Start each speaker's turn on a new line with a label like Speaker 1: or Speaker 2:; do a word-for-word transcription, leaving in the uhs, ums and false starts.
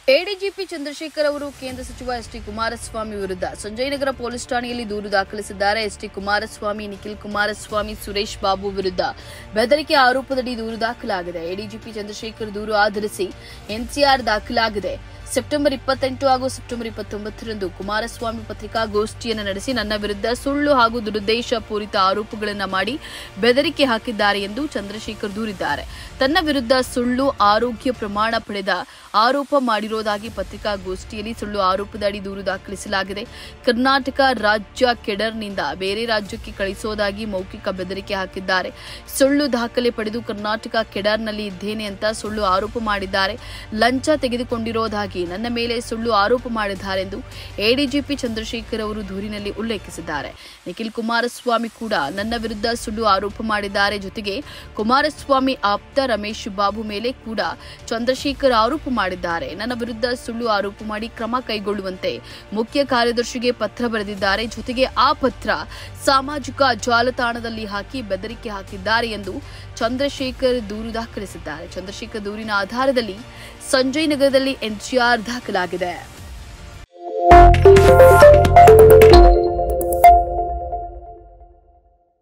Speaker 1: ADGP Chandrashekhar ಅವರು ಕೇಂದ್ರ ಸಚಿವ ಎಸ್ ಟಿ ಕುಮಾರಸ್ವಾಮಿ ವಿರುದ್ಧ ಸಂಜಯನಗರ ಪೊಲೀಸ್ ಠಾಣೆಯಲ್ಲಿ ದೂರು ದಾಖಲಿಸಿದ್ದಾರೆ. ಎಸ್ ಟಿ ಕುಮಾರಸ್ವಾಮಿ, ನಿಖಿಲ್ ಕುಮಾರಸ್ವಾಮಿ, ಸುರೇಶ್ ಬಾಬು ವಿರುದ್ಧ ಬೆದರಿಕೆ ಆರೋಪದಡಿ ದೂರು ದಾಖಲಾಗಿದೆ. ಎಡಿಜಿಪಿ ಚಂದ್ರಶೇಖರ್ ದೂರು ಆಧರಿಸಿ ಎನ್ಸಿಆರ್ ದಾಖಲಾಗಿದೆ. ಸೆಪ್ಟೆಂಬರ್ ಇಪ್ಪತ್ತೆಂಟು ಹಾಗೂ ಸೆಪ್ಟೆಂಬರ್ ಇಪ್ಪತ್ತೊಂಬತ್ತರಂದು ಕುಮಾರಸ್ವಾಮಿ ಪತ್ರಿಕಾಗೋಷ್ಠಿಯನ್ನು ನಡೆಸಿ ನನ್ನ ವಿರುದ್ಧ ಸುಳ್ಳು ಹಾಗೂ ದುರುದ್ದೇಶ ಪೂರಿತ ಆರೋಪಗಳನ್ನು ಮಾಡಿ ಬೆದರಿಕೆ ಹಾಕಿದ್ದಾರೆ ಎಂದು ಚಂದ್ರಶೇಖರ್ ದೂರಿದ್ದಾರೆ. ತನ್ನ ವಿರುದ್ಧ ಸುಳ್ಳು ಆರೋಗ್ಯ ಪ್ರಮಾಣ ಪಡೆದ ಆರೋಪ ಮಾಡಿರುವುದಾಗಿ ಪತ್ರಿಕಾಗೋಷ್ಠಿಯಲ್ಲಿ ಸುಳ್ಳು ಆರೋಪದಡಿ ದೂರು ದಾಖಲಿಸಲಾಗಿದೆ. ಕರ್ನಾಟಕ ರಾಜ್ಯ ಕೆಡರ್ನಿಂದ ಬೇರೆ ರಾಜ್ಯಕ್ಕೆ ಕಳಿಸುವುದಾಗಿ ಮೌಖಿಕ ಬೆದರಿಕೆ ಹಾಕಿದ್ದಾರೆ. ಸುಳ್ಳು ದಾಖಲೆ ಪಡೆದು ಕರ್ನಾಟಕ ಕೆಡರ್ನಲ್ಲಿ ಇದ್ದೇನೆ ಅಂತ ಸುಳ್ಳು ಆರೋಪ ಮಾಡಿದ್ದಾರೆ. ಲಂಚ ತೆಗೆದುಕೊಂಡಿರುವುದಾಗಿ ನನ್ನ ಮೇಲೆ ಸುಳ್ಳು ಆರೋಪ ಮಾಡಿದ್ದಾರೆಂದು ಎಡಿಜಿಪಿ ಚಂದ್ರಶೇಖರ್ ಅವರು ದೂರಿನಲ್ಲಿ ಉಲ್ಲೇಖಿಸಿದ್ದಾರೆ. ನಿಖಿಲ್ ಕುಮಾರಸ್ವಾಮಿ ಕೂಡ ನನ್ನ ವಿರುದ್ಧ ಸುಳ್ಳು ಆರೋಪ ಮಾಡಿದ್ದಾರೆ. ಜೊತೆಗೆ ಕುಮಾರಸ್ವಾಮಿ ಆಪ್ತ ರಮೇಶ್ ಬಾಬು ಮೇಲೆ ಕೂಡ ಚಂದ್ರಶೇಖರ್ ಆರೋಪ ಮಾಡಿದ್ದಾರೆ. ನನ್ನ ವಿರುದ್ಧ ಸುಳ್ಳು ಆರೋಪ ಮಾಡಿ ಕ್ರಮ ಕೈಗೊಳ್ಳುವಂತೆ ಮುಖ್ಯ ಕಾರ್ಯದರ್ಶಿಗೆ ಪತ್ರ ಬರೆದಿದ್ದಾರೆ. ಜೊತೆಗೆ ಆ ಪತ್ರ ಸಾಮಾಜಿಕ ಜಾಲತಾಣದಲ್ಲಿ ಹಾಕಿ ಬೆದರಿಕೆ ಹಾಕಿದ್ದಾರೆ ಎಂದು ಚಂದ್ರಶೇಖರ್ ದೂರು ದಾಖಲಿಸಿದ್ದಾರೆ. ಚಂದ್ರಶೇಖರ್ ದೂರಿನ ಆಧಾರದಲ್ಲಿ ಸಂಜಯ್ ನಗರದಲ್ಲಿ ಎನ್ಸಿಆರ್ ದಾಖಲಾಗಿದೆ.